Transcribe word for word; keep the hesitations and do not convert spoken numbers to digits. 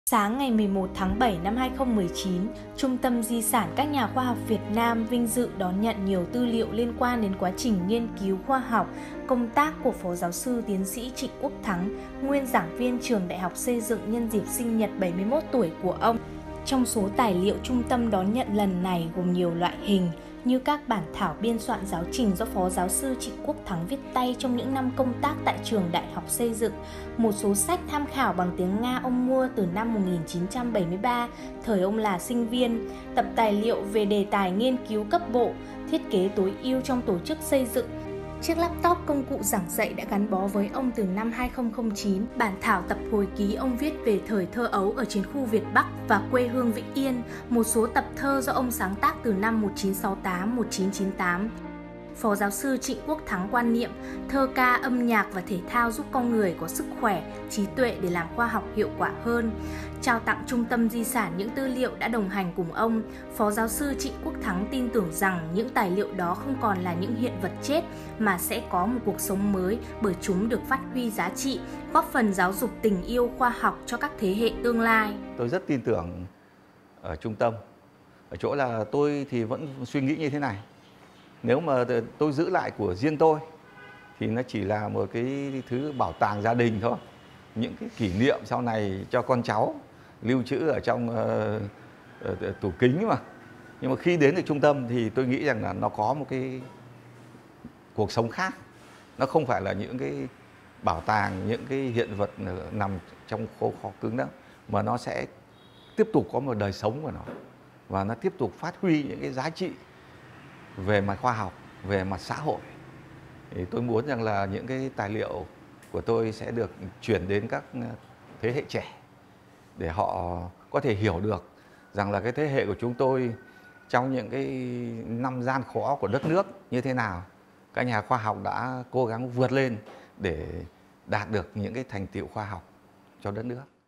Sáng ngày mười một tháng bảy năm hai nghìn không trăm mười chín, Trung tâm Di sản các nhà khoa học Việt Nam vinh dự đón nhận nhiều tư liệu liên quan đến quá trình nghiên cứu khoa học, công tác của Phó Giáo sư Tiến sĩ Trịnh Quốc Thắng, nguyên giảng viên Trường Đại học Xây dựng nhân dịp sinh nhật bảy mươi mốt tuổi của ông. Trong số tài liệu trung tâm đón nhận lần này gồm nhiều loại hình như các bản thảo biên soạn giáo trình do Phó Giáo sư Trịnh Quốc Thắng viết tay trong những năm công tác tại Trường Đại học Xây dựng, một số sách tham khảo bằng tiếng Nga ông mua từ năm một nghìn chín trăm bảy mươi ba, thời ông là sinh viên, tập tài liệu về đề tài nghiên cứu cấp bộ, thiết kế tối ưu trong tổ chức xây dựng. Chiếc laptop công cụ giảng dạy đã gắn bó với ông từ năm hai nghìn không trăm lẻ chín, bản thảo tập hồi ký ông viết về thời thơ ấu ở chiến khu Việt Bắc và quê hương Vĩnh Yên, một số tập thơ do ông sáng tác từ năm một nghìn chín trăm sáu mươi tám đến một nghìn chín trăm chín mươi tám. Phó Giáo sư Trịnh Quốc Thắng quan niệm thơ ca, âm nhạc và thể thao giúp con người có sức khỏe, trí tuệ để làm khoa học hiệu quả hơn. Trao tặng Trung tâm Di sản những tư liệu đã đồng hành cùng ông, Phó Giáo sư Trịnh Quốc Thắng tin tưởng rằng những tài liệu đó không còn là những hiện vật chết mà sẽ có một cuộc sống mới bởi chúng được phát huy giá trị, góp phần giáo dục tình yêu khoa học cho các thế hệ tương lai. Tôi rất tin tưởng ở trung tâm, ở chỗ là tôi thì vẫn suy nghĩ như thế này. Nếu mà tôi giữ lại của riêng tôi thì nó chỉ là một cái thứ bảo tàng gia đình thôi. Những cái kỷ niệm sau này cho con cháu lưu trữ ở trong uh, uh, tủ kính mà. Nhưng mà khi đến được trung tâm thì tôi nghĩ rằng là nó có một cái cuộc sống khác. Nó không phải là những cái bảo tàng, những cái hiện vật nằm trong khố kho cứng đó, mà nó sẽ tiếp tục có một đời sống của nó. Và nó tiếp tục phát huy những cái giá trị về mặt khoa học, về mặt xã hội. Thì tôi muốn rằng là những cái tài liệu của tôi sẽ được chuyển đến các thế hệ trẻ để họ có thể hiểu được rằng là cái thế hệ của chúng tôi trong những cái năm gian khó của đất nước như thế nào, các nhà khoa học đã cố gắng vượt lên để đạt được những cái thành tựu khoa học cho đất nước.